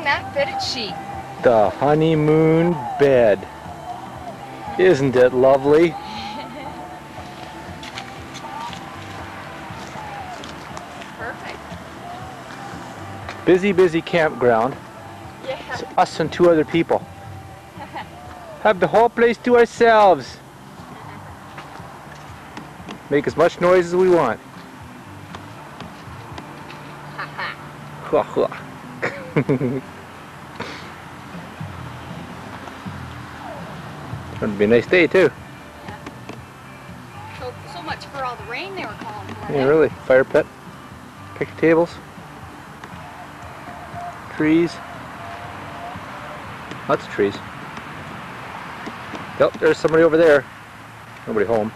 using that fitted sheet. The honeymoon bed. Isn't it lovely? Perfect. Busy, busy campground. Yeah. It's us and 2 other people. Have the whole place to ourselves. Make as much noise as we want. Hua, hua. It's going to be a nice day too. Yeah. So much for all the rain they were calling for. Yeah, really. Fire pit, picnic tables, trees. Lots of trees. Yep, there's somebody over there. Nobody home.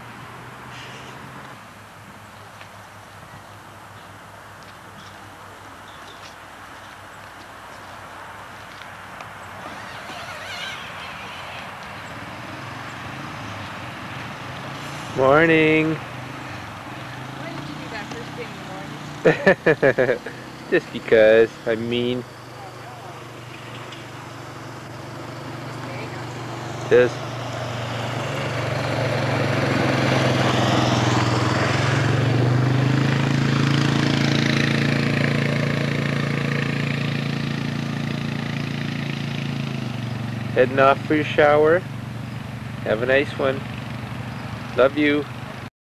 Morning. Why did you do that first thing in the morning? Just because I'm mean. It is. Heading off for your shower. Have a nice one. Love you.